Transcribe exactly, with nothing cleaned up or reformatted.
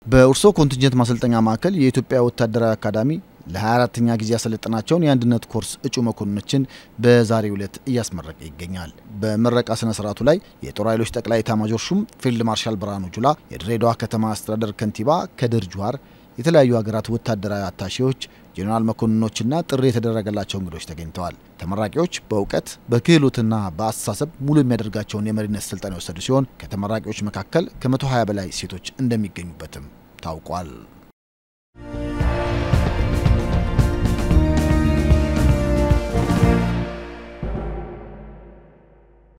በኡርሶ ኮንቲንጀንት ማሰልጠኛ ማዕከል የኢትዮጵያ ወታደራዊ አካዳሚ ለ24ኛ ጊዜ ያሰለጠናቸውን የአንድነት ኮርስ እጩ መኮንኖችን በዛሬው ዕለት እያስመረቀ ይገኛል። በምረቃ ስነ ስርዓቱ ላይ የጦር ኃይሎች ጠቅላይ ኤታማዦር ሹም ፊልድ ማርሻል ብርሃኑ ጁላ፣ የድሬዳዋ ከተማ አስተዳደር ከንቲባ ከድር ጁሃር፣ የተለያዩ ሀገራት ወታደራዊ አታሼዎች፣ ጄኔራል መኮንኖችና ጥሪ የተደረገላቸው እንግዶች ተገኝተዋል። ተመራቂዎች በእውቀት በክህሎትና በአስተሳሰብ ሙሉ የሚያደርጋቸውን የመሪነት ስልጠና የወሰዱ ሲሆን ከተመራቂዎች መካከል ከመቶ ሃያ በላይ ሴቶች እንደሚገኙበትም ታውቋል።